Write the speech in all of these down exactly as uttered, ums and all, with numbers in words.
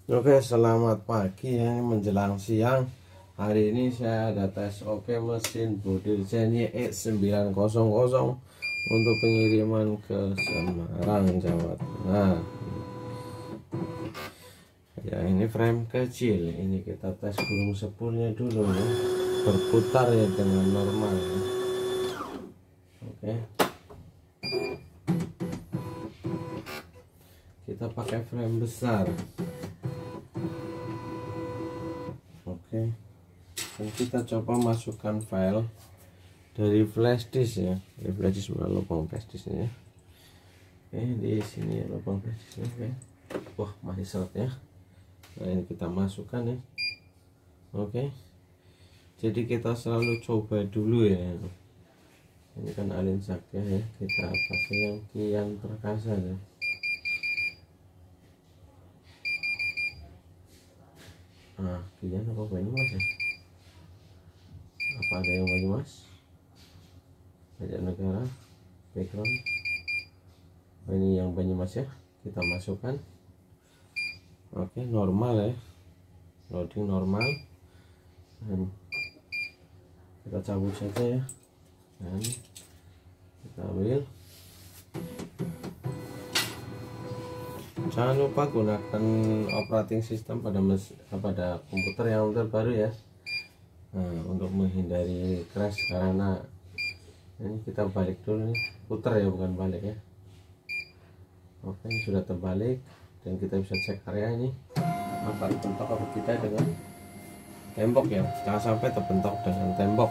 Oke, selamat pagi ya, menjelang siang. Hari ini saya ada tes oke mesin Budir Zenny X sembilan nol nol untuk pengiriman ke Semarang, Jawa Tengah. Ya, ini frame kecil. Ini kita tes gulung sepulnya dulu ya, berputar ya dengan normal ya. Oke, kita pakai frame besar. Oke, dan kita coba masukkan file dari flash disk ya, dari flash disk melalui lubang flash disknya ya. Oke, di sini ya lubang flash disknya. Oke, wah masih seret ya. Nah, ini kita masukkan ya. Oke, jadi kita selalu coba dulu ya. Ini kan alin sakya ya, kita pakai yang kian perkasa ya. Nah, kian apa Banyumas ya? Apa ada yang Banyumas? Banyak negara, background. Oh, ini yang Banyumas ya, kita masukkan. Oke, normal ya, loading normal. Dan kita cabut saja ya, dan kita ambil. Jangan lupa gunakan operating system pada mes pada komputer yang terbaru ya. Nah, untuk menghindari crash, karena ini kita balik dulu nih, putar ya bukan balik ya. Oke, sudah terbalik dan kita bisa cek area ini apa terbentuk apa kita dengan tembok ya. Jangan sampai terbentuk dengan tembok.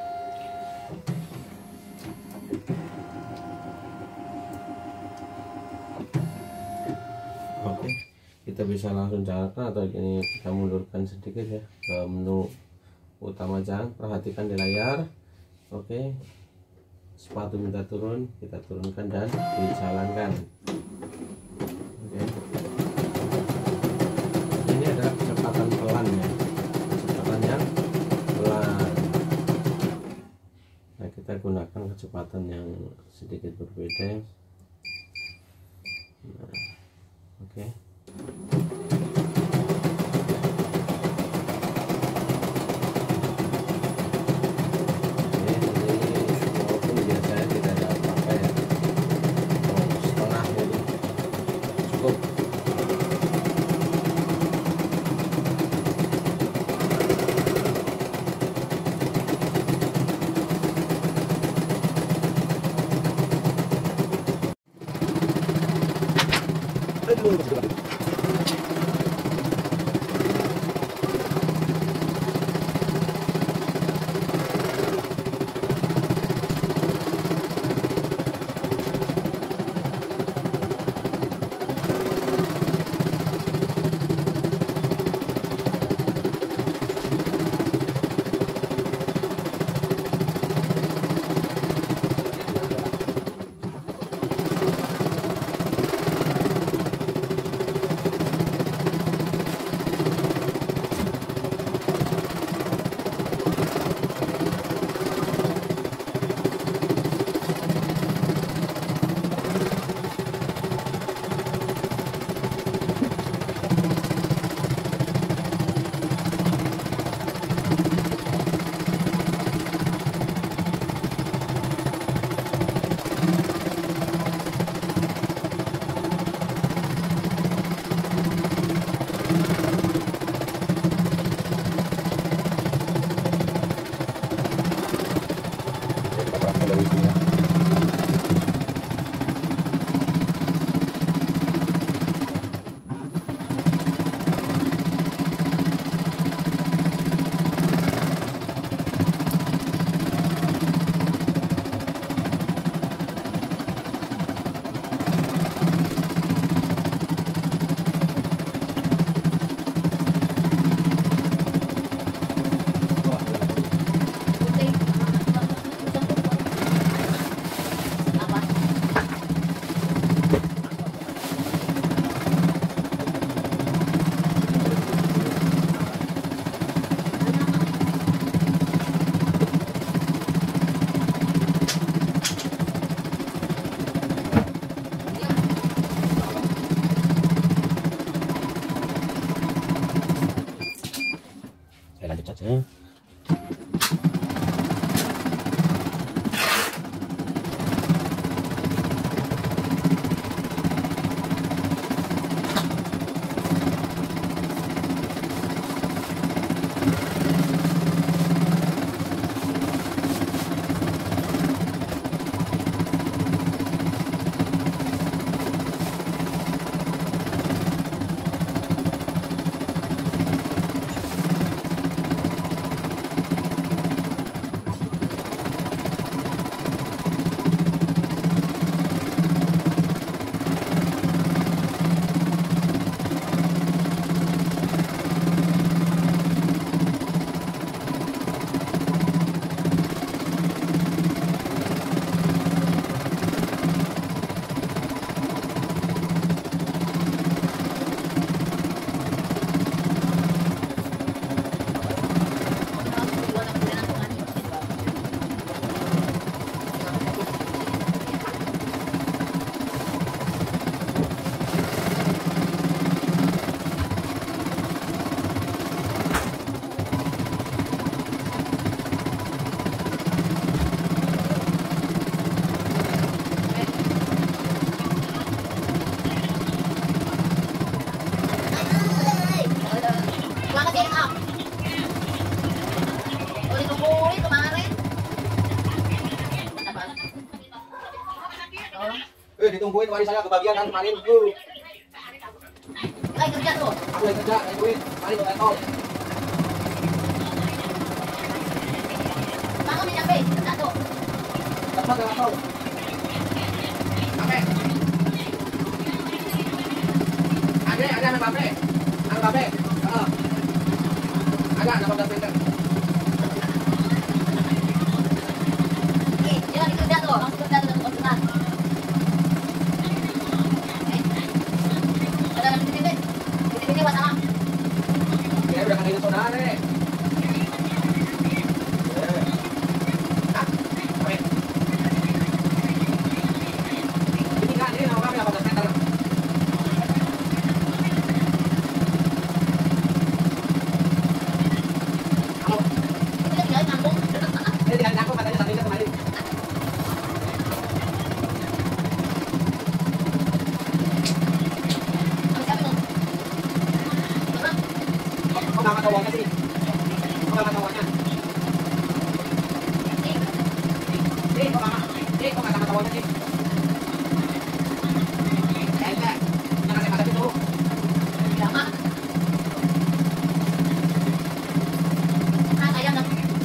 Oke, kita bisa langsung jalankan atau ini kita mundurkan sedikit ya ke menu utama jalan. Perhatikan di layar. Oke, sepatu minta turun, kita turunkan dan dijalankan. Oke, ini adalah kecepatan pelan ya, kecepatan yang pelan. Nah, kita gunakan kecepatan yang sedikit berbeda. Nah, oke, ditungguin kemarin saya kebagian kan kemarin tuh. Lagi kerja tuh. Aku lagi kerja, lagi duit. Kemarin tuh tol. Bangun nih nyampe, kerja tuh. Cepat lewat tol. Sampai. Ada, ada anak bape. Anak bape. Heeh. Ada delapan belas meter. Nih, dia lagi kerja tuh, langsung kerja tuh, konsultan. Ada yang di sini, di sini buat apa? Ya udah kali saudara. Eh. Ah, bape. Ini kan ini nama bape delapan belas meter. Ini tinggal nyambung. Ini tinggal nyangkut katanya satu meter kemarin. Sama siapa tuh? Mana? Kok nggak tahu uangnya sih? Kok nggak tahu uangnya? Nih, Eh, kok nggak? Eh, kok nggak tahu uangnya sih? Eh, enggak. Jangan saya masakin dulu. lama. Ah, ayam dah.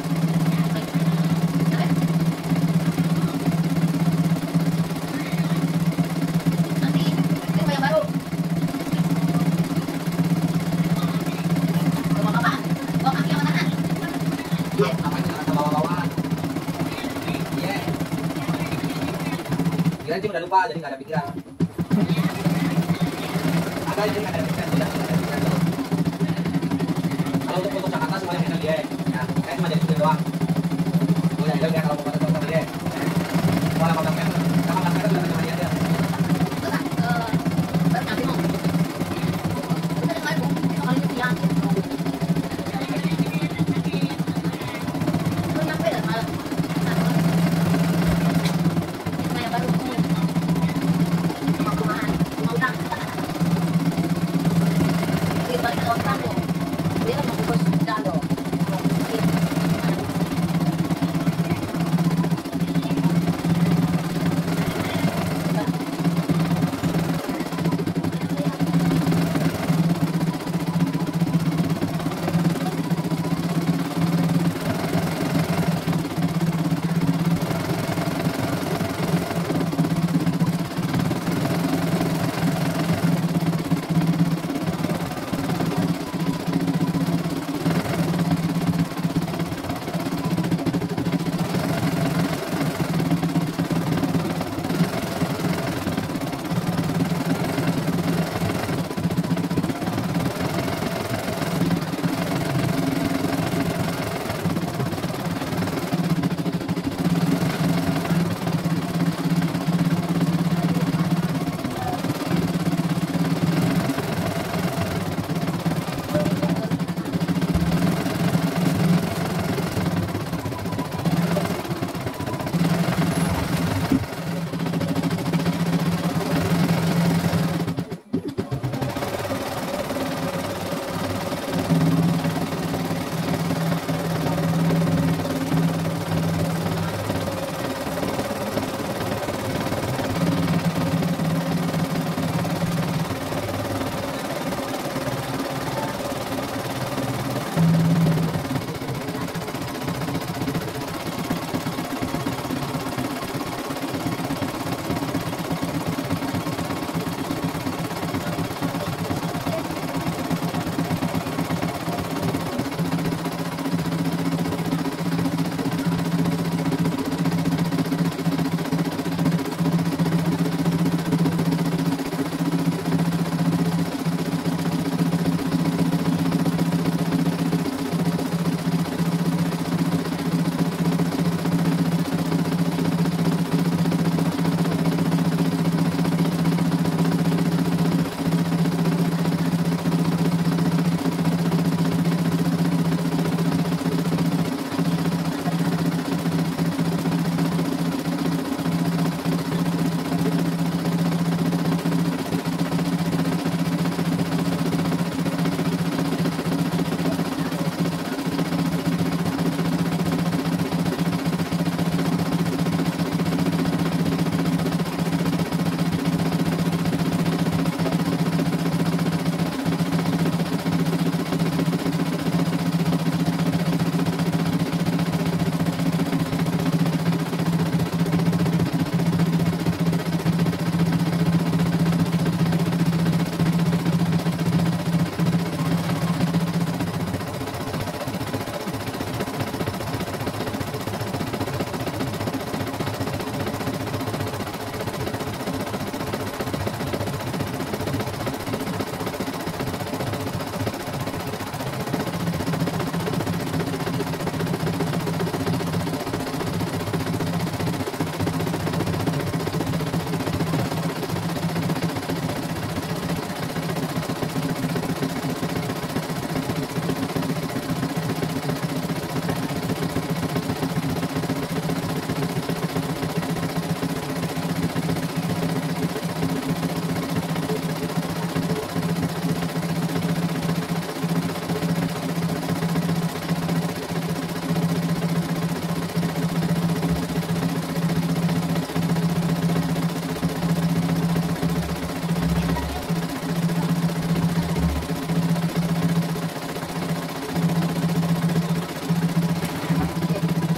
Nanti, ini mau yang baru. Bawa bapak, bawa kaki sama tangan. Iya, namanya jangan ke bawah-bawah. Iya. Kira dia udah lupa, jadi nggak ada pikiran. Ada jadi nggak ada pikiran, sudah nggak ada pikiran dulu. Kalau untuk untuk Jakarta semuanya enak dia. Ya, saya cuma jadi supir doang. Udah, ya udah kalau mau foto sama dia. Mau delapan belas meter, delapan belas meter sudah sama dia. Terus ah, eh, baru nyampe mau. Terus ada kemarin mau, kali itu siang. Baru nyampe dah malam. Nah, ini rumah yang baru. Rumah perumahan, rumah udang. Jadi balik ke orang tuh. Dia kan mau bungkus udang tuh.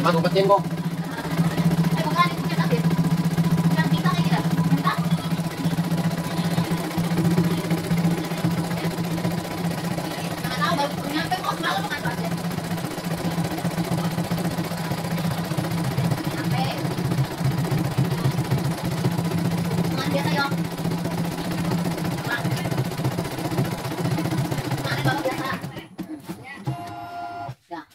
Mas umpetin kok. Eh bukan itu kita deh. Yang kita kayak gitu. Kita. Nggak tahu baru nyampe kos malam bukan aja. Sampai. Dengan biasa yuk. Mana bapak biasa. Ya.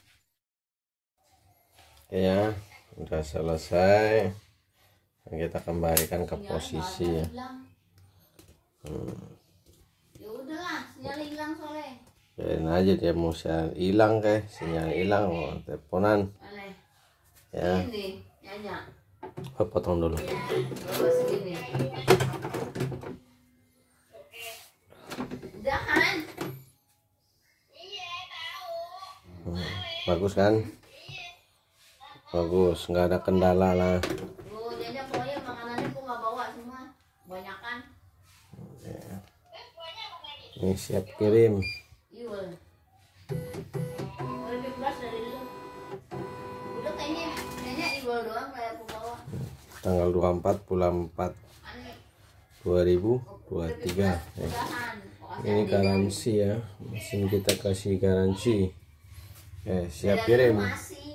Ya, udah selesai. Kita kembalikan ke posisi ya. Hmm. Ya udahlah, sinyal hilang soalnya. Biarin aja dia mau sinyal hilang kayak sinyal hilang mau teleponan. Aneh. Ya, Ini nyanyi. oh, potong dulu. Terus gini. Udah kan? Hmm. Bagus kan? Bagus, nggak ada kendala lah. Lu jadi pokoknya makanannya gua nggak bawa semua, banyakan. Ya. Ini siap kirim. Iya. Lebih keras dari dulu. Udah kayaknya kayaknya Iwal doang kayak pembawa. Tanggal dua puluh empat bulan empat Aneh. dua ribu dua puluh tiga. Eh, Udahan. ini garansi ya. Mesin kita kasih garansi. Eh, siap kirim. Masih.